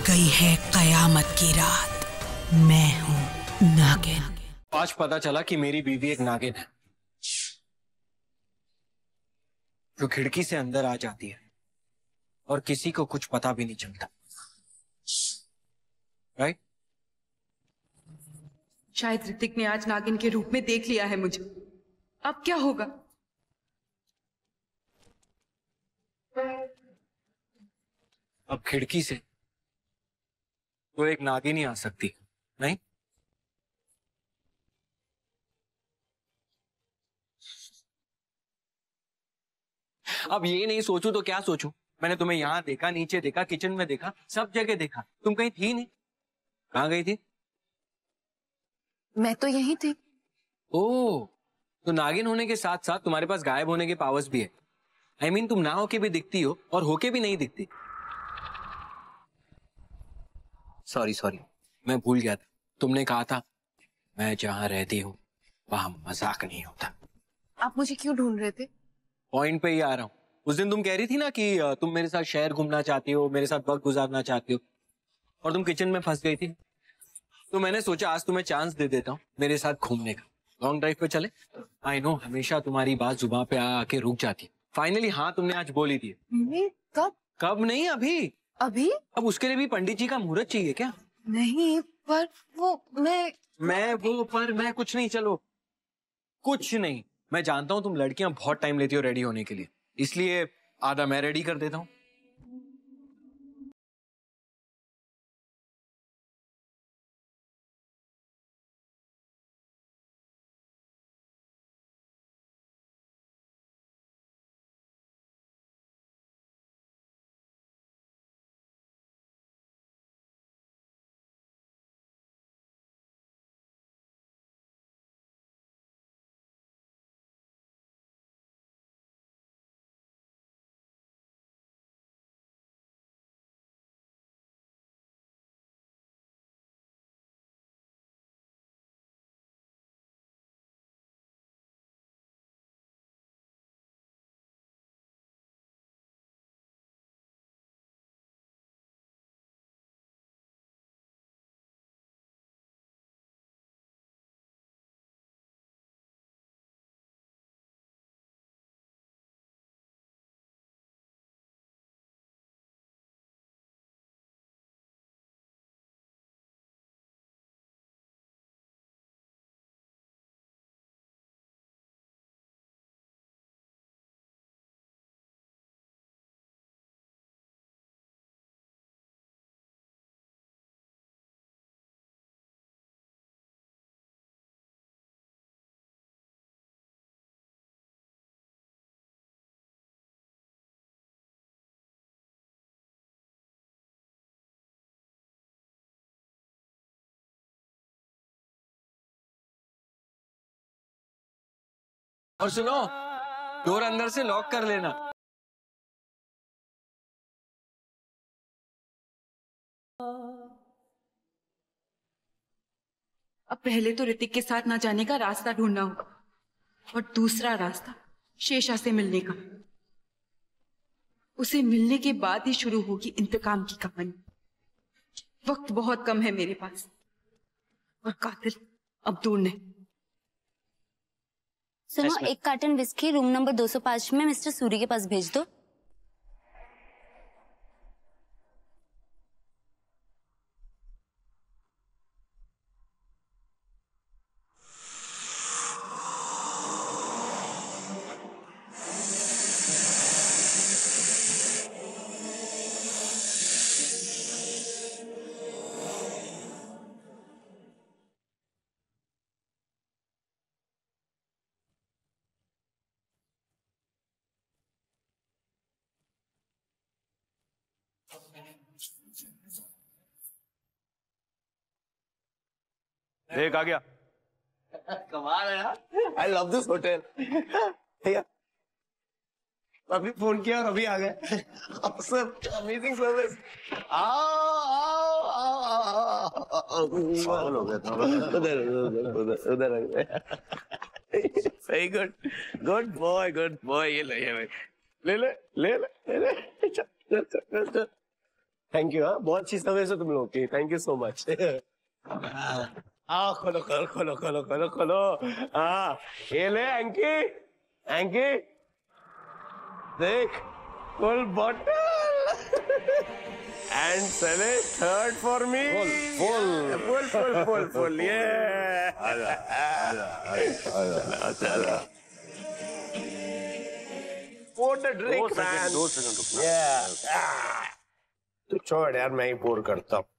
गई है कयामत की रात। मैं हूँ नागिन। आज पता चला कि मेरी बीवी एक नागिन है जो खिड़की से अंदर आ जाती है और किसी को कुछ पता भी नहीं चलता। राइट? शायद ऋतिक ने आज नागिन के रूप में देख लिया है मुझे। अब क्या होगा? अब खिड़की से तो एक नागिन ही आ सकती, नहीं? अब ये नहीं सोचूं तो क्या सोचूं? मैंने तुम्हें यहां देखा, नीचे देखा, किचन में देखा, सब जगह देखा, तुम कहीं थी नहीं। कहां गई थी? मैं तो यहीं थी। ओह, तो नागिन होने के साथ साथ तुम्हारे पास गायब होने के पावर्स भी है। I mean, तुम ना होके भी दिखती हो और होके भी नहीं दिखती। सॉरी, मैं भूल गया था। तुमने कहा था मैं जहां रहती हूँ वहां मजाक नहीं होता। आप मुझे क्यों ढूंढ रहे थे? पॉइंट पे ही आ रहा हूँ। उस दिन तुम कह रही थी ना कि तुम मेरे साथ शहर घूमना चाहती हो, मेरे साथ वक्त गुजारना चाहती हो, और तुम किचन में फंस गई थी। तो मैंने सोचा आज तुम्हें चांस दे देता हूँ मेरे साथ घूमने का। लॉन्ग ड्राइव पे चले? आई नो हमेशा तुम्हारी बात जुबान पे आके रुक जाती है। फाइनली हाँ तुमने आज बोली थी। कब? कब नहीं, अभी। अभी? अब उसके लिए भी पंडित जी का मुहूर्त चाहिए क्या? नहीं, पर वो मैं कुछ नहीं। चलो कुछ नहीं। मैं जानता हूँ तुम लड़कियां बहुत टाइम लेती हो रेडी होने के लिए, इसलिए आधा मैं रेडी कर देता हूँ। और सुनो, डोर अंदर से लॉक कर लेना। अब पहले तो ऋतिक के साथ ना जाने का रास्ता ढूंढना होगा, और दूसरा रास्ता शेषा से मिलने का। उसे मिलने के बाद ही शुरू होगी इंतकाम की कहानी। वक्त बहुत कम है मेरे पास, और कातिल अब दूर नहीं। सुनो, एक कार्टन विस्की रूम नंबर 205 में मिस्टर सूरी के पास भेज दो। देख आ गया। कमाल है यार। I love this hotel. भैया अभी फोन किया और अभी आ गए। Amazing service. आओ आओ आओ आओ। पागल हो गया था। उधर सही। गुड बॉय ये ले भाई। ले ले। चल। Thank you. हाँ, बहुत अच्छी सर्विस है तुम लोग की, थैंक यू सो मच। आओ खोलो खोलो खोलो खोलो खोलो खोलो। हाँ ये ले एंकी, एंकी देख फुल बॉटल एंड सेले third for me. Full full full full full ये। Pour the drink, man. 2 second रुकना। Yeah. तू छोड़ यार, मैं ही पोर करता हूँ।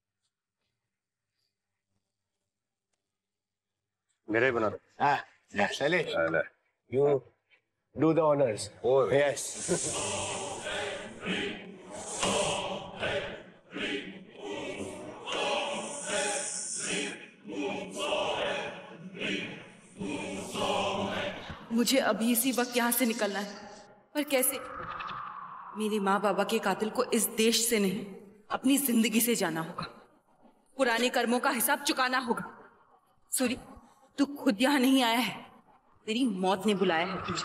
मेरे ही बना दो। चले। You do the honors. Oh yes. मुझे अभी इसी वक्त यहाँ से निकलना है, पर कैसे? मेरे माँ बाबा के कातिल को इस देश से नहीं, अपनी जिंदगी से जाना होगा। पुराने कर्मों का हिसाब चुकाना होगा। सूरी, तू खुद यहाँ नहीं आया है, तेरी मौत ने बुलाया है तुझे।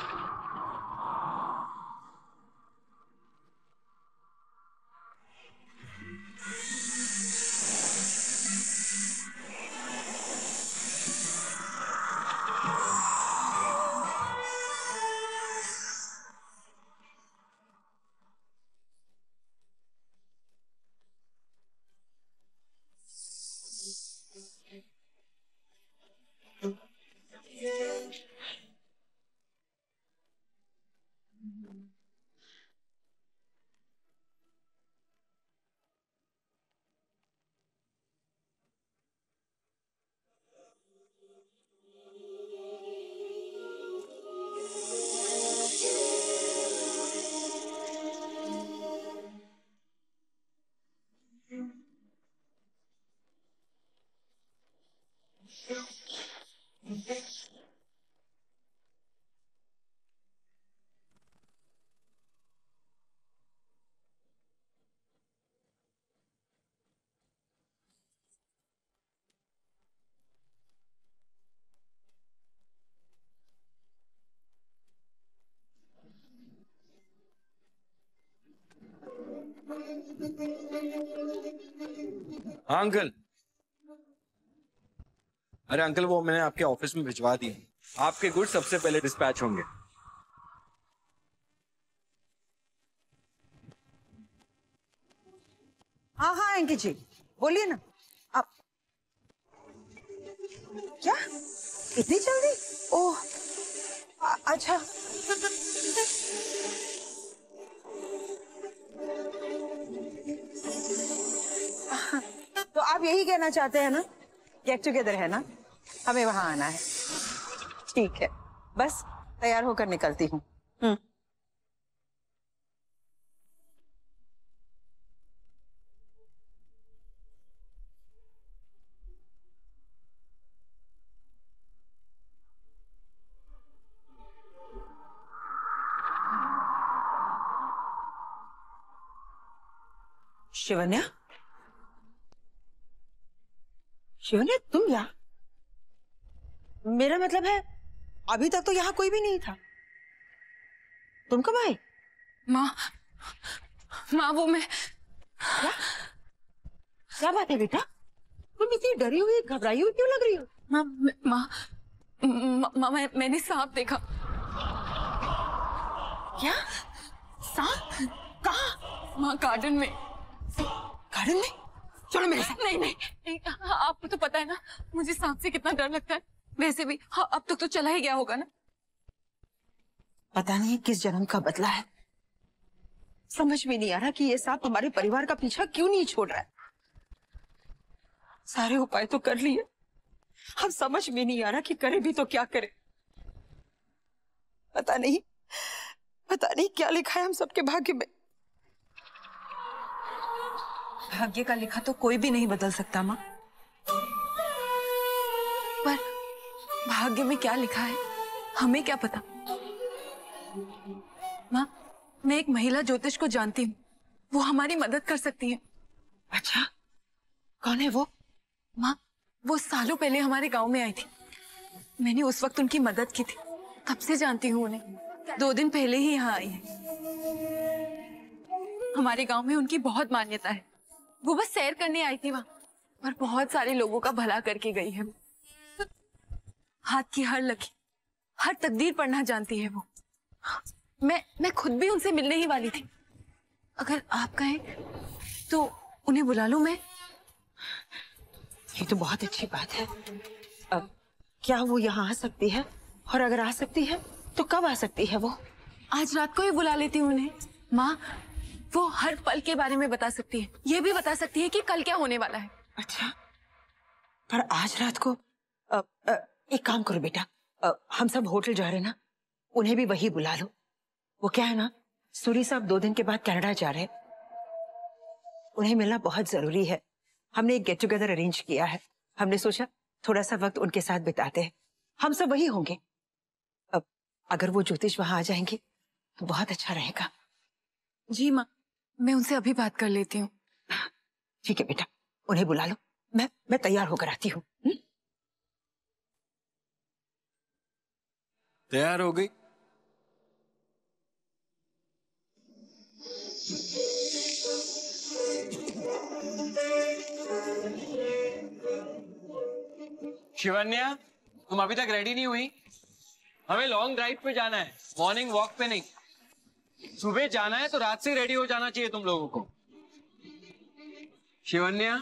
हाँ अंकल। अरे अंकल, वो मैंने आपके ऑफिस में भिजवा दी। आपके गुड सबसे पहले डिस्पैच होंगे। हाँ हाँ एंकी जी, बोलिए ना। आप क्या इतनी जल्दी? ओह अच्छा। तो आप यही कहना चाहते हैं ना, गेट टुगेदर है ना, हमें वहां आना है। ठीक है, बस तैयार होकर निकलती हूँ। शिवन्या, शिवन्या तुम यहाँ? मेरा मतलब है अभी तक तो यहाँ कोई भी नहीं था। तुम कब आए? माँ, माँ वो मैं। क्या बात है बेटा, तुम इतनी डरी हुई घबराई हुई क्यों लग रही हो? माँ मैंने सांप देखा। क्या? सांप? कहाँ? माँ गार्डन में। गार्डन में? चलो मेरे साथ। नहीं, आपको तो पता है ना मुझे सांप से कितना डर लगता है। वैसे भी हाँ, अब तक तो चला ही गया होगा ना। पता नहीं किस जन्म का बदला है, समझ में नहीं आ रहा कि ये सांप हमारे परिवार का पीछा क्यों नहीं छोड़ रहा है। सारे उपाय तो कर लिए, अब समझ में नहीं आ रहा कि करे भी तो क्या करे। पता नहीं क्या लिखा है हम सबके भाग्य में। भाग्य का लिखा तो कोई भी नहीं बदल सकता माँ, पर भाग्य में क्या लिखा है हमें क्या पता। माँ, मैं एक महिला ज्योतिष को जानती हूँ, वो हमारी मदद कर सकती है। अच्छा, कौन है वो? माँ, वो सालों पहले हमारे गांव में आई थी, मैंने उस वक्त उनकी मदद की थी, तब से जानती हूँ उन्हें। 2 दिन पहले ही यहाँ आई है। हमारे गांव में उनकी बहुत मान्यता है। वो बस सैर करने आई थी वहां और बहुत सारे लोगों का भला करके गई है। हाथ की हर लकीर, हर तकदीर पढ़ना जानती है वो। मैं खुद भी उनसे मिलने ही वाली थी। अगर आप कहें तो उन्हें बुला लूं मैं? ये तो बहुत अच्छी बात है। अब क्या वो यहाँ आ सकती है? और अगर आ सकती है तो कब आ सकती है वो? आज रात को ही बुला लेती हूँ उन्हें। माँ, वो हर पल के बारे में बता सकती है। ये भी बता सकती है कि कल क्या होने वाला है। अच्छा, पर आज रात को एक काम करो बेटा, हम सब होटल जा रहे हैं ना, उन्हें भी वही बुला लो। वो क्या है ना, सूरी साहब 2 दिन के बाद कनाडा जा रहे हैं, उन्हें मिलना बहुत जरूरी है। हमने एक गेट टुगेदर अरेंज किया है। हमने सोचा थोड़ा सा वक्त उनके साथ बिताते हैं। हम सब वही होंगे। अब अगर वो ज्योतिष वहां आ जाएंगे तो बहुत अच्छा रहेगा। जी माँ, मैं उनसे अभी बात कर लेती हूँ। ठीक है बेटा, उन्हें बुला लो। मैं तैयार होकर आती हूँ। तैयार हो गई? शिवन्या, तुम अभी तक रेडी नहीं हुई? हमें लॉन्ग ड्राइव पे जाना है, मॉर्निंग वॉक पे नहीं। सुबह जाना है तो रात से रेडी हो जाना चाहिए तुम लोगों को। शिवन्या,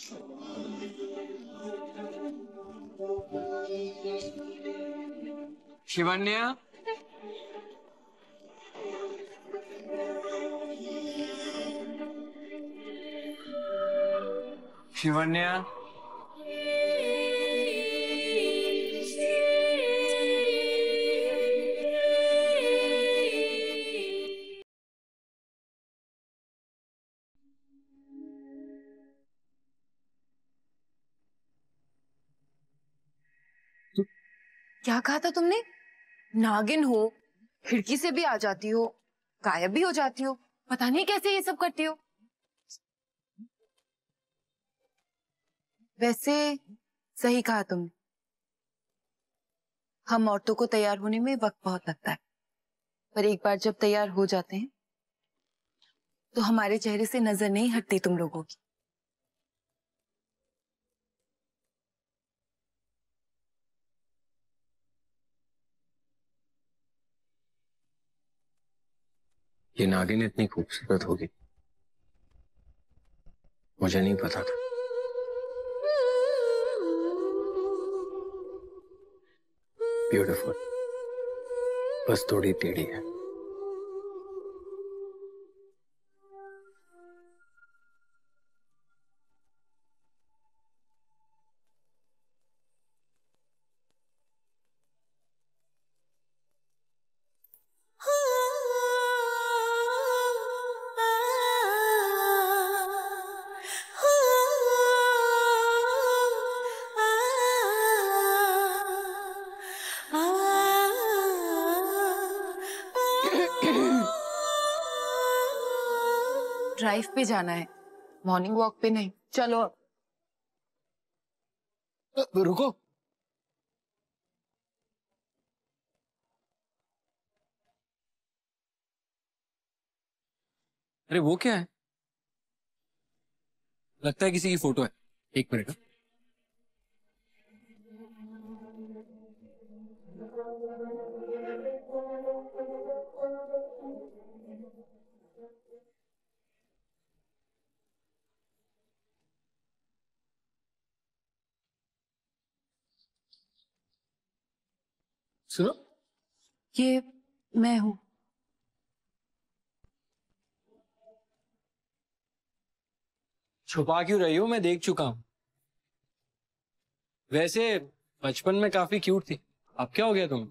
शिवन्या, शिवन्या, क्या कहा था तुमने? नागिन हो, खिड़की से भी आ जाती हो, गायब भी हो जाती हो, पता नहीं कैसे ये सब करती हो। वैसे सही कहा तुमने, हम औरतों को तैयार होने में वक्त बहुत लगता है, पर एक बार जब तैयार हो जाते हैं तो हमारे चेहरे से नजर नहीं हटती तुम लोगों की। ये नागिन इतनी खूबसूरत होगी मुझे नहीं पता था। ब्यूटीफुल, बस थोड़ी टेढ़ी है। ड्राइव पे जाना है, मॉर्निंग वॉक पे नहीं। चलो रुको, अरे वो क्या है? लगता है किसी की फोटो है। एक मिनट। सुनो, ये मैं हूं। छुपा क्यों रही हो? मैं देख चुका हूं। वैसे बचपन में काफी क्यूट थी, अब क्या हो गया तुम?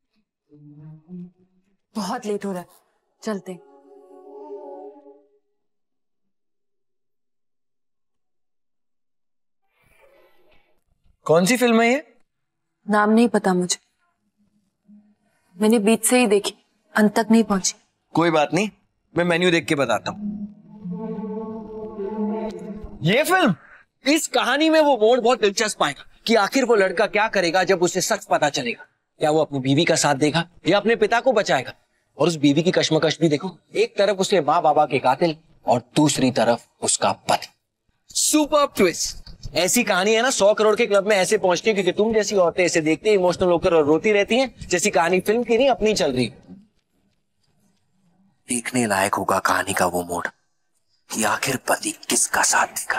बहुत लेट हो रहा है, चलते हैं। कौन सी फिल्म है ये? नाम नहीं पता मुझे, मैंने बीच से ही देखी, अंत तक नहीं पहुंची। कोई बात नहीं, मैं मेन्यू देख के बताता हूँ। ये फिल्म, इस कहानी में वो मोड़ बहुत दिलचस्प आएगा कि आखिर वो लड़का क्या करेगा जब उसे सच पता चलेगा। क्या वो अपनी बीवी का साथ देगा या अपने पिता को बचाएगा? और उस बीवी की कश्मकश भी देखो, एक तरफ उसके माँ बाबा के कातिल और दूसरी तरफ उसका पति। Super twist. ऐसी कहानी है ना 100 करोड़ के क्लब में ऐसे पहुंचती है क्योंकि तुम जैसी औरतें इसे देखते ही इमोशनल होकर और रोती रहती हैं, जैसी कहानी फिल्म की नहीं अपनी चल रही। देखने लायक होगा कहानी का वो मोड़ कि आखिर पति किसका साथ देगा।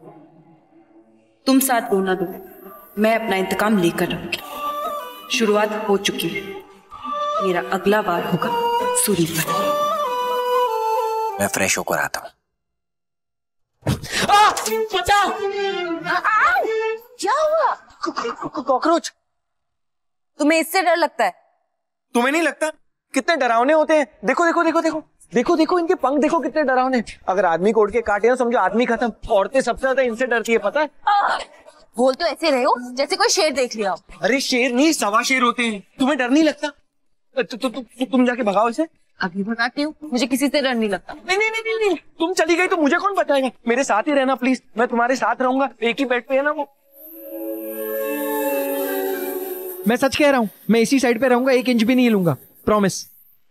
तुम साथ रोना दो, मैं अपना इंतकाम लेकर रहूंगी। शुरुआत हो चुकी है, मेरा अगला वार होगा सूरी पर। मैं फ्रेश होकर आता हूं। क्या हुआ? कॉकरोच। तुम्हें इससे डर लगता है? तुम्हें नहीं लगता? कितने डरावने होते हैं। देखो देखो देखो देखो देखो देखो इनके पंख देखो कितने डरावने। अगर आदमी को उड़ के काटे ना समझो आदमी खत्म। औरतें सबसे ज्यादा इनसे डरती है, पता है? बोल तो ऐसे रहे हो जैसे कोई शेर देख लिया हो। अरे शेर नहीं, सवा शेर होते हैं। तुम्हें डर नहीं लगता? तुम जाके भगाओ इसे। अभी भगाती हूँ, मुझे किसी से डर नहीं लगता। नहीं नहीं नहीं नहीं, तुम चली गई तो मुझे कौन बताएगा। मेरे साथ ही रहना प्लीज, मैं तुम्हारे साथ रहूंगा। एक ही बेड पे है ना वो। मैं सच कह रहा हूं, मैं इसी साइड पे रहूंगा, 1 इंच भी नहीं लूंगा, प्रॉमिस।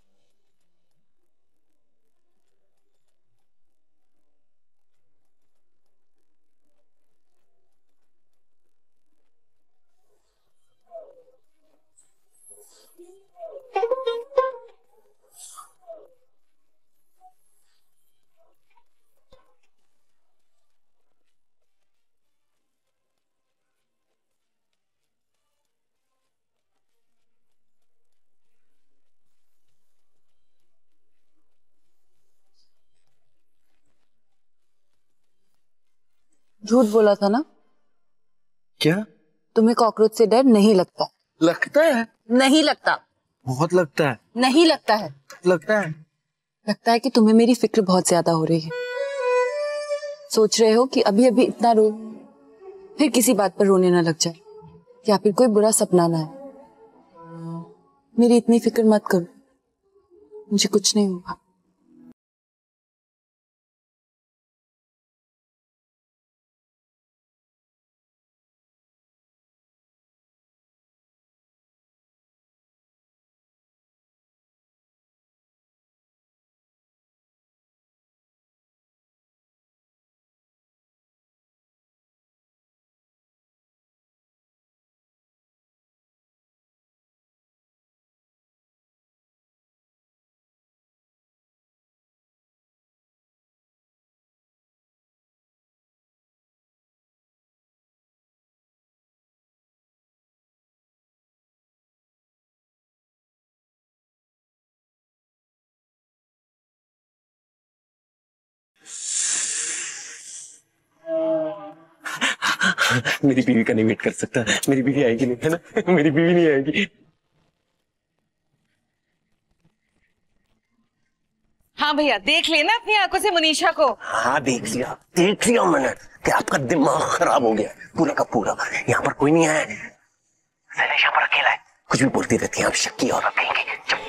झूठ बोला था ना? क्या? तुम्हें कॉकरोच से डर नहीं लगता? लगता है। नहीं लगता। बहुत लगता है। नहीं लगता है। लगता है। लगता है कि तुम्हें मेरी फिक्र बहुत ज्यादा हो रही है। सोच रहे हो कि अभी अभी इतना रो, फिर किसी बात पर रोने ना लग जाए, या फिर कोई बुरा सपना ना आए। मेरी इतनी फिक्र मत करो, मुझे कुछ नहीं होगा। मेरी बीवी का नहीं वेट कर सकता। मेरी बीवी आएगी नहीं, है ना? मेरी बीवी नहीं आएगी। हाँ भैया, देख लेना अपनी आंखों से मनीषा को। हाँ देख लिया मैंने कि आपका दिमाग खराब हो गया पूरा का पूरा। यहाँ पर कोई नहीं आया, शैलेश यहाँ पर अकेला है। कुछ भी बोलती रहती है, आप शक्की और रखेंगे।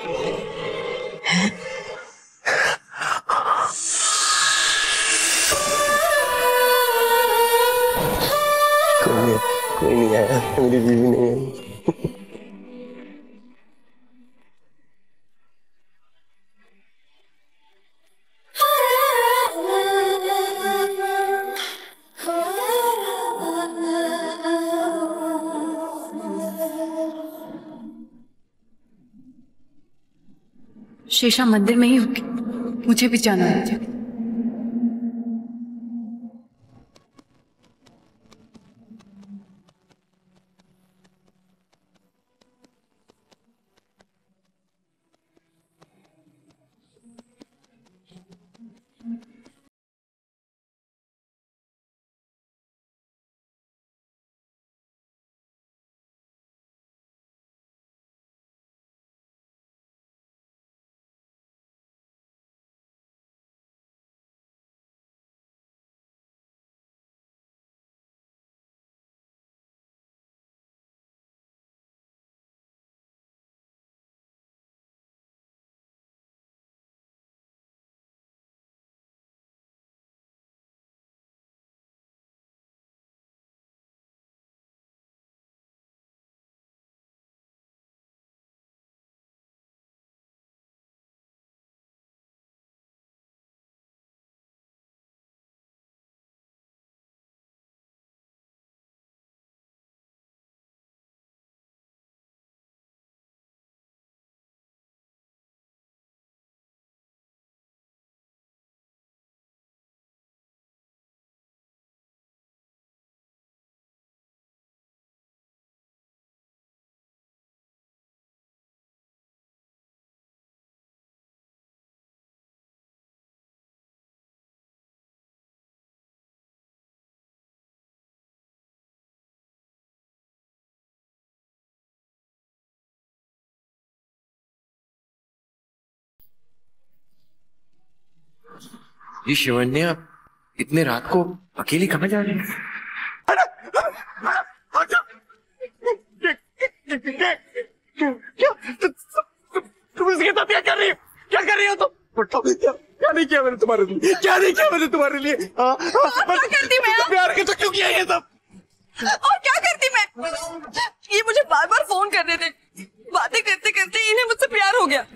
कोई नहीं आया, मेरी बीवी नहीं आई। शेषा मंदिर में ही होगी, मुझे भी जाना है। ये शिवन्या इतने रात को अकेली कहाँ जा रही है? तुम इसके साथ क्या कर रही हो? क्या कर रही हो तुम? क्या नहीं किया मैंने तुम्हारे लिए? क्या नहीं किया मैंने तुम्हारे लिए? क्या करती मैं? प्यार के तो क्यों किया ये सब? और क्या करती मैं? ये मुझे बार बार फोन कर रहे थे, बातें करते करते इन्हें मुझसे प्यार हो गया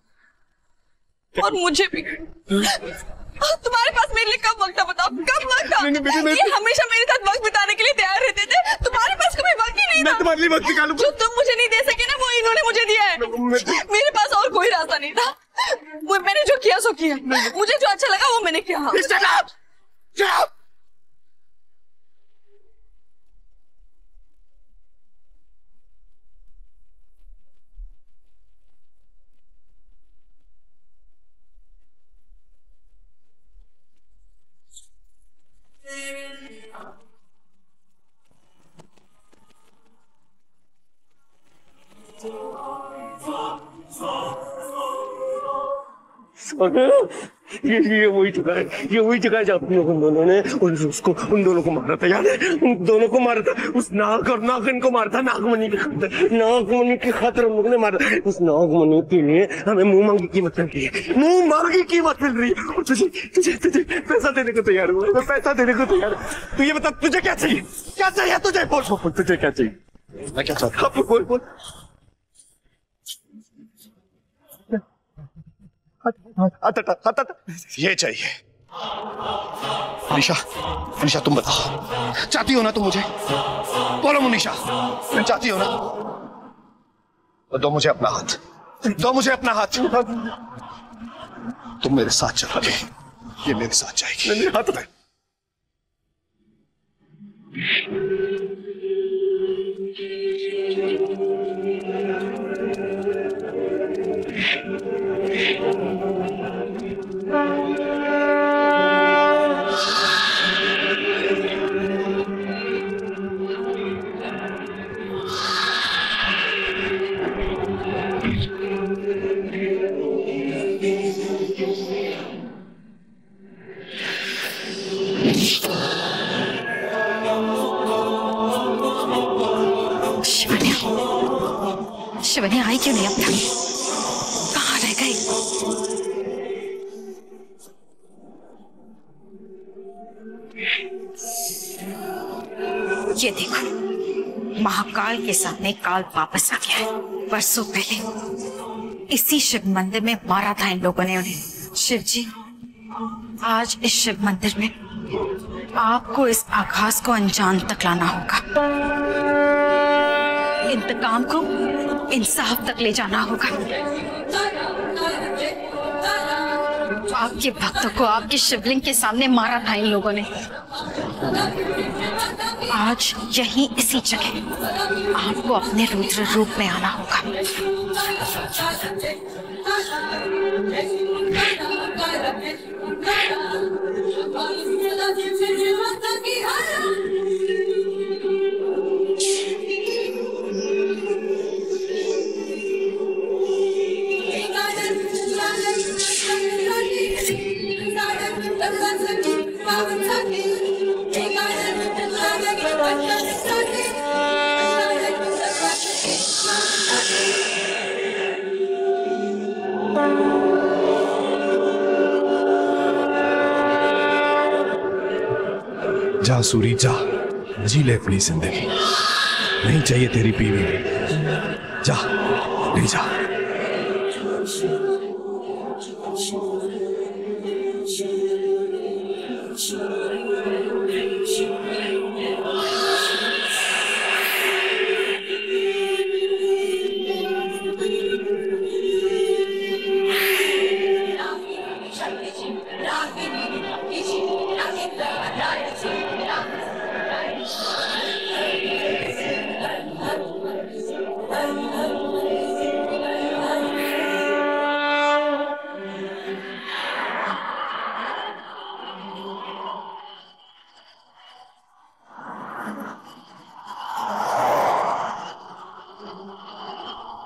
और मुझे भी। तुम्हारे पास मेरे लिए कब वक्त था बताओ? कब वक्त था? ये हमेशा मेरे साथ वक्त बिताने के लिए तैयार रहते थे, तुम्हारे पास कभी वक्त ही नहीं था। मैं तुम्हारे लिए वक्त निकालूं। जो तुम मुझे नहीं दे सके ना, वो इन्होंने मुझे दिया है। मेरे पास और कोई रास्ता नहीं था। मैंने जो किया सो किया, मुझे जो अच्छा लगा वो मैंने किया। ये वही जगह है जहाँ उन दोनों ने उन दोनों को मारा था, याद है? उन दोनों को मारा था, उस नाग और नागिन को मारा था, नागमणि की खातिर हम लोगों ने मारा। उस नागमणि के लिए हमें मुंह मांगी कीमत मिल रही है, मुंह मांगी कीमत मिल रही है। और तुझे पैसा देने को तैयार हूँ, मैं पैसा देने को तैयार हूँ। तू ये बता, तुझे क्या चाहिए? क्या चाहिए तुझे? बोल, तुझे क्या चाहिए? मैं क्या चाहता हूँ? बोल। ये चाहिए। मनीषा तुम बताओ, चाहती हो ना तुम मुझे? बोलो मनीषा, तुम चाहती हो ना? तो दो मुझे अपना हाथ। तुम मेरे साथ चलोगे, ये मेरे साथ जाएगी। मेरे हाथ में शिवन्या आई क्यों नहीं अब तक? कहाँ रह गई? ये देखो, महाकाल के सामने काल वापस आ गया है। परसों पहले इसी शिव मंदिर में मारा था इन लोगों ने उन्हें। शिव जी, आज इस शिव मंदिर में आपको इस आघात को अंजाम तक लाना होगा। इंतकाम को इंसाफ तक ले जाना होगा। आपके भक्तों को आपके शिवलिंग के सामने मारा था इन लोगों ने। आज यहीं इसी जगह आपको अपने रुद्र रूप में आना होगा। जा सूरी जा, जी ले अपनी जिंदगी, नहीं चाहिए तेरी बीवी, जा ले जा।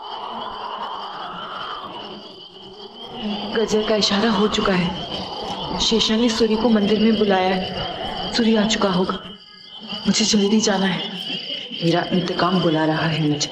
गजर का इशारा हो चुका है। शेषा ने सूरी को मंदिर में बुलाया है। सूरी आ चुका होगा। मुझे जल्दी जाना है। मेरा इंतकाम बुला रहा है मुझे।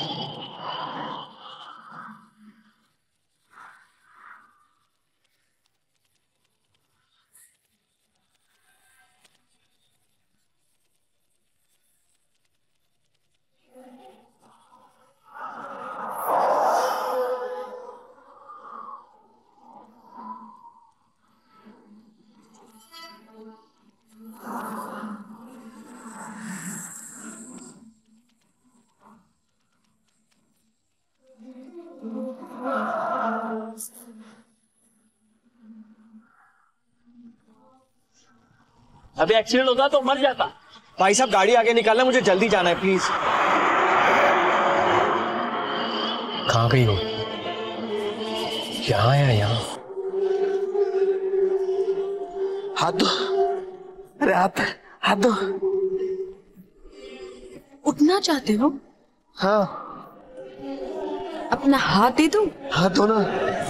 अभी एक्सीडेंट होता तो मर जाता। भाई साहब गाड़ी आगे निकालना, मुझे जल्दी जाना है प्लीज। कहाँ गई हो? यहाँ आया यहाँ। हाथ दो। अरे हाथ दो। उठना चाहते हो? हाँ। अपना हाथ दे दो। हाथ दो ना।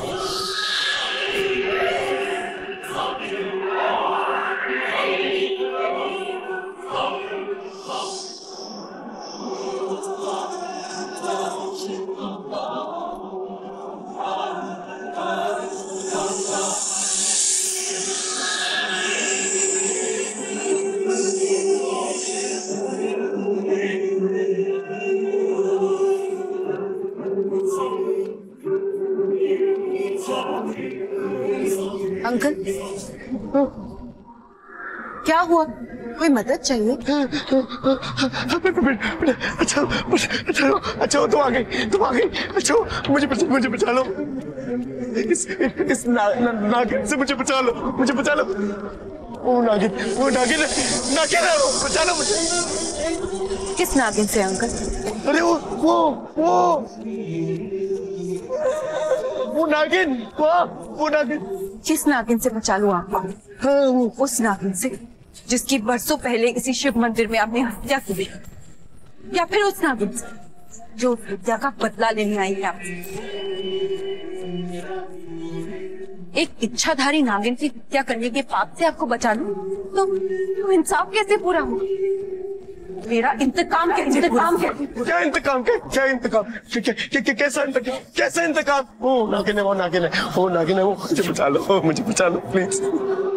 अंकल, क्या हुआ? कोई मदद चाहिए? अच्छा तुम आ गई। अच्छा मुझे बचा लो। इस नागिन से मुझे बचा लो। वो नागिन है, बचा लो मुझे। किस नागिन से अंकल? अरे वो नागिन। किस नागिन से बचा लूं आपको? उस नागिन से जिसकी बरसों पहले इसी शिव मंदिर में आपने हत्या की थी, या फिर उस नागिन से जो हत्या का बदला लेने आई है आपसे? एक इच्छाधारी नागिन की हत्या करने के पाप से आपको बचा लूं तो इंसाफ कैसे पूरा हो? मेरा इंतकाम कैसा इंतकाम? कैसा इंतकाम? वो नागिन है, मुझे बचा लो प्लीज।